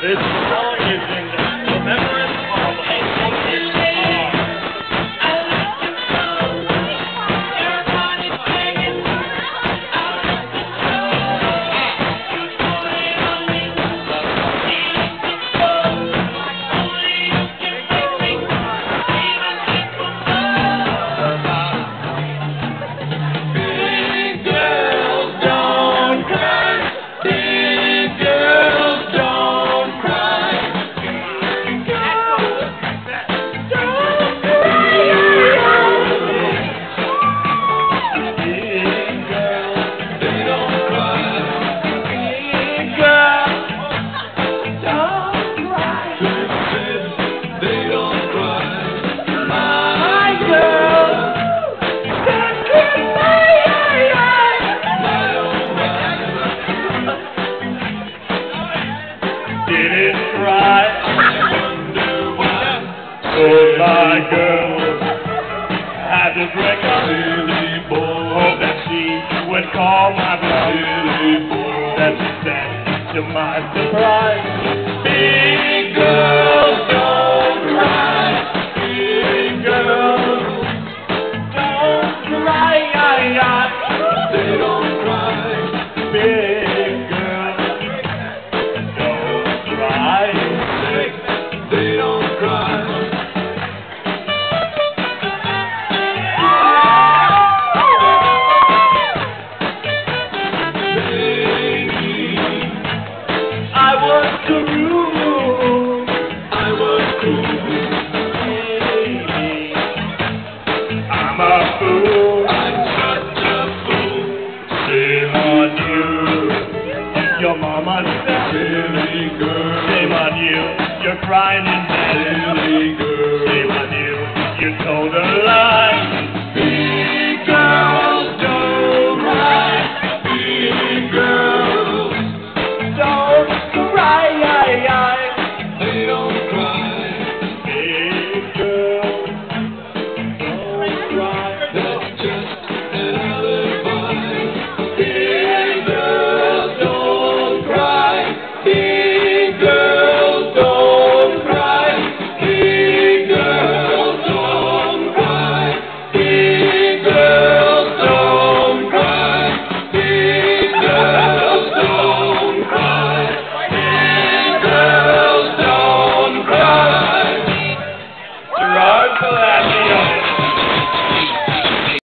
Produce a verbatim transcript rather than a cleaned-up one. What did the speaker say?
This song is in remembrance of a woman's heart. Oh, my girl had to drink a silly boy. Hope that she would call my bluff. Silly boy. That's that to my surprise. Big girls don't cry. Big girls don't cry. They don't cry. Big girls don't cry. They don't cry. I'm a fool. I'm such a fool. Shame on you. Your mama said, silly girl. Shame on you. You're crying in bed. Silly girl.